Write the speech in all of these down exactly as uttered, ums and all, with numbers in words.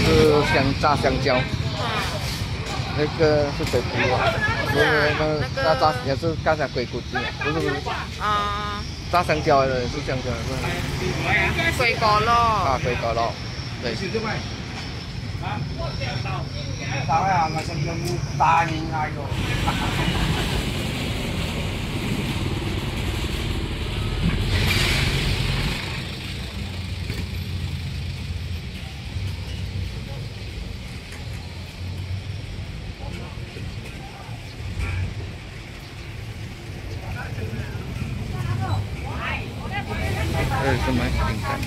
是香炸香蕉，那个是鬼骨啊，是那个那炸也是干啥鬼骨鸡，不是不是啊， 炸香蕉的是香蕉，是鬼果肉啊鬼骨肉，对。 Tahu ya macam yang tani ayo. 这是卖饼干。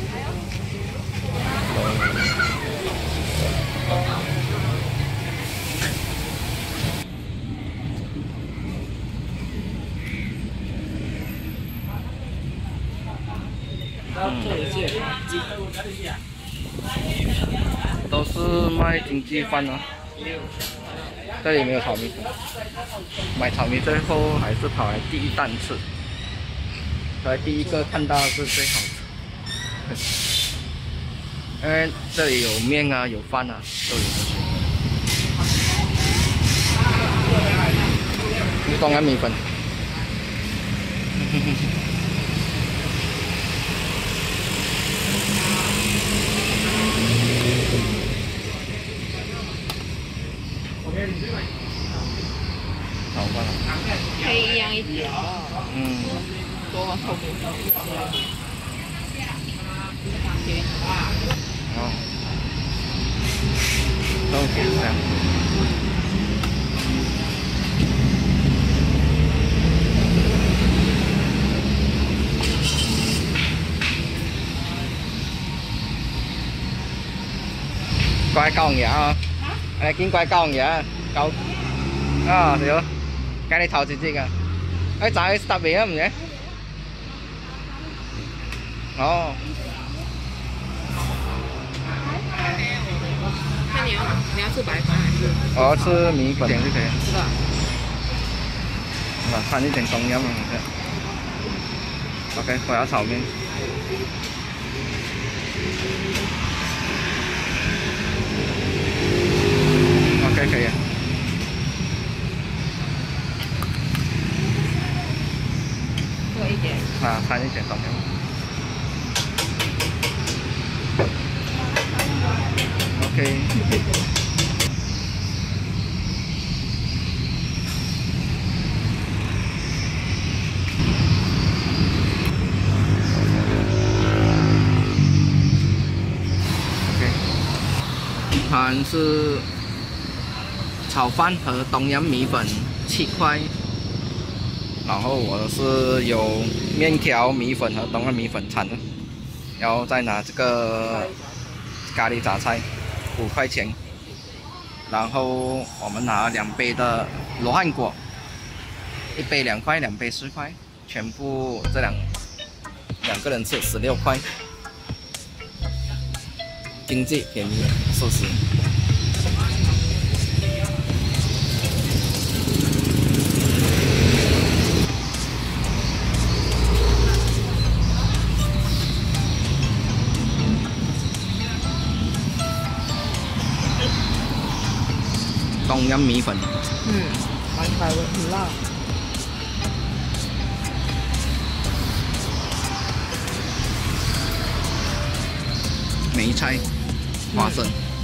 都是卖经济饭啊，这里没有炒米粉，买炒米最后还是跑来第一档吃，所以第一个看到的是最好吃，因为这里有面啊，有饭啊，都有这些。东阳米粉。好吧， 可以一样一点嗯， 多往后面。 哦，都点上。Quay câu vậy hả? Này kiếm quay câu vậy? Câu. À, được. Cái này thầu gì gì cả? Cái trái stop biển không vậy? Ồ. 那你要你要吃白饭还是？ 我要吃米粉点就可以了。 是的。 啊，看一点中央嘛。OK， 我要炒面。OK， 可以。 多一点。 啊，看一点中央。OK。盘是炒饭和东阳米粉七块，然后我是有面条、米粉和东阳米粉掺的，然后再拿这个咖喱杂菜五块钱，然后我们拿两杯的罗汉果，一杯两块，两杯四块，全部这两两个人吃十六块。 经济便宜，素食。东阳米粉。 嗯，蛮开胃，很辣。 梅菜。 花生，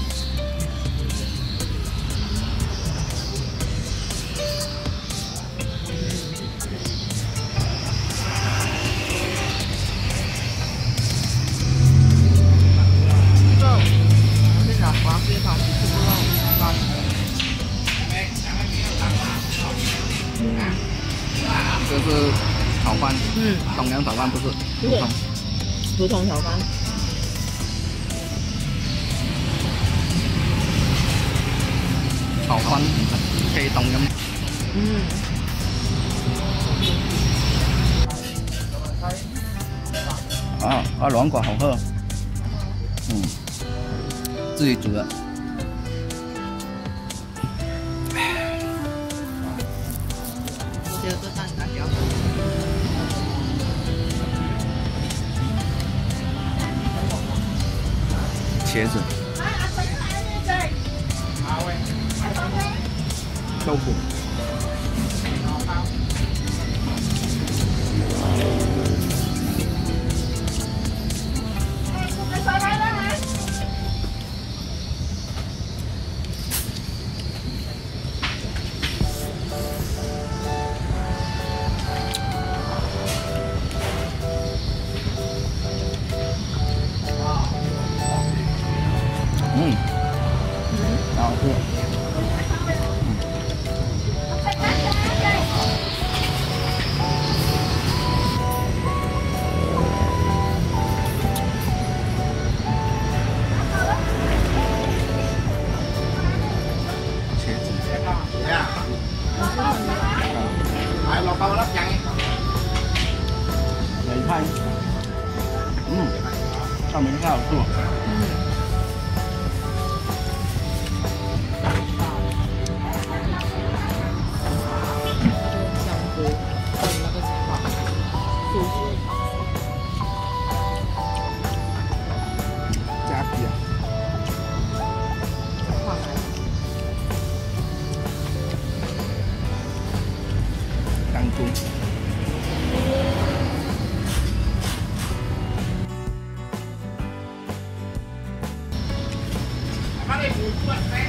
肉，我先找我要吃烤鸡翅肉，八十。 这是炒饭， 嗯， 东阳炒饭不是普通， 普通炒饭。 炒饭配冬阴。 嗯。 啊啊，软果好喝。嗯，自己煮的。 我觉得这蛋糕比较好。 茄子。 豆腐。嗯，好吃。茄子。 哎，老板，我来讲。 你看，嗯，上面太好吃了。 嗯。 加皮啊，香菇。 把那骨做开。